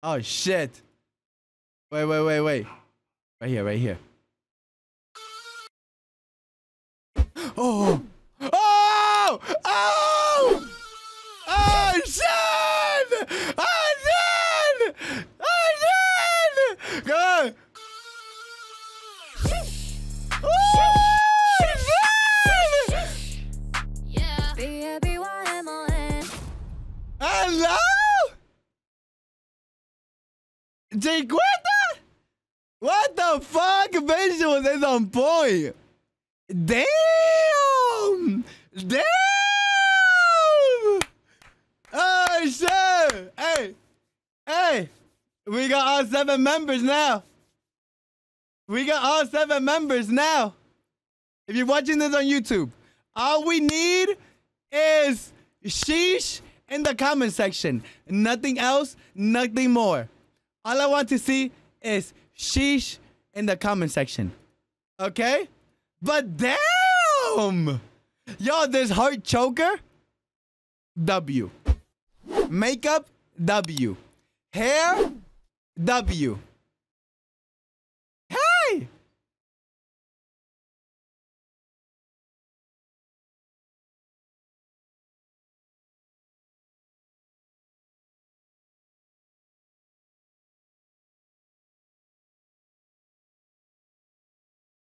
Oh, shit. Wait. Right here. Oh! Oh! Oh! Oh, shit! I did! Come on! Hello? Chiquita? What the fuck? Visuals is on point. Damn! Oh, shit! Hey! We got all 7 members now. If you're watching this on YouTube, all we need is sheesh in the comment section. Nothing else, nothing more. All I want to see is sheesh in the comment section. Okay? But damn! Yo, this heart choker, W. Makeup, W. Hair, W.